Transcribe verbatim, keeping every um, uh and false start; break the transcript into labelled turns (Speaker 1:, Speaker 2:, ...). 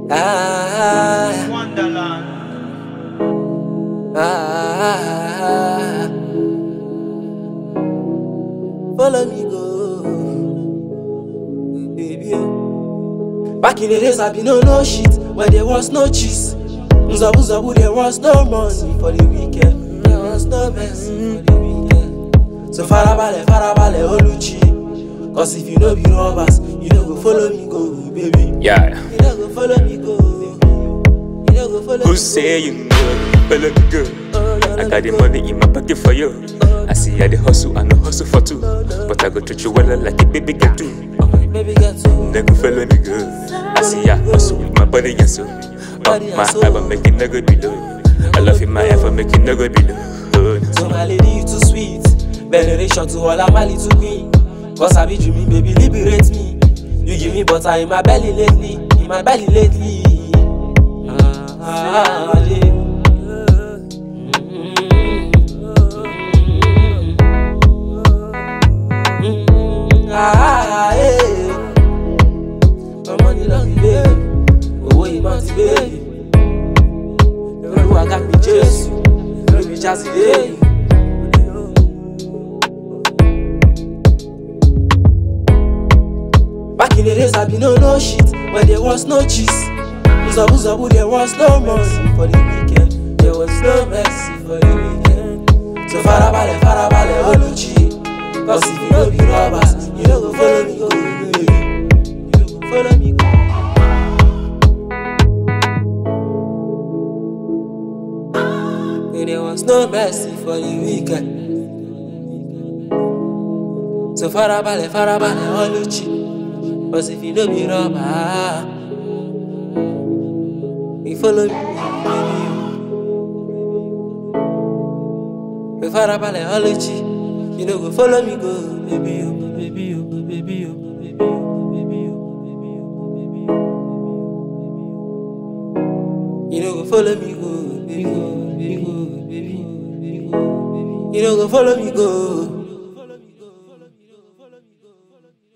Speaker 1: Ah,
Speaker 2: Wonderland.
Speaker 1: ah, follow me go, baby. Back in the days I be no no shit, where there was no cheese. Nzabu zabu, there was no money for the weekend. There was no mercy for the weekend. So farabale, farabale, oluchi. Cause if you know be robbers, you don't go follow me go, baby.
Speaker 3: Yeah.
Speaker 1: You don't go follow me go. You don't go follow
Speaker 3: Who
Speaker 1: me
Speaker 3: say you know? Follow me go. I got the money in my pocket for you. I see how the hustle and the hustle for two. But I go treat you well like a baby get do.
Speaker 1: Baby get to
Speaker 3: Nigga follow me go. I see ya hustle with my body and soul. Up my ever making nigga below. I love you my ever making nigga below.
Speaker 1: so my lady you too sweet. Veneration to all of my little queen. Cause I be dreaming, baby, liberate me. You give me butter in my belly lately. In my belly lately. Ah, ah, ah, yeah. Ah, yeah. My money long, baby. Oh, you must baby. I got me chase you. Baby, just today. Back in the days I be no no shit, where there was no cheese. Zabu zabu, there was no mercy for the weekend. There was no mercy for the weekend. So farabale, farabale, oluchi. Cause if you don't be robbers, you don't go follow me go, baby. You don't go follow me go. There was no mercy for the weekend. So farabale, farabale, oluchi. Cause if you don't be robber, you follow me, baby. If I rap like ology, you know go follow me go, baby, oh, baby, oh, baby, oh, baby, oh, baby, oh, baby, oh, baby, oh. You know go follow me go, baby, oh, baby, oh, baby, oh, baby, oh, baby. You know go follow me go.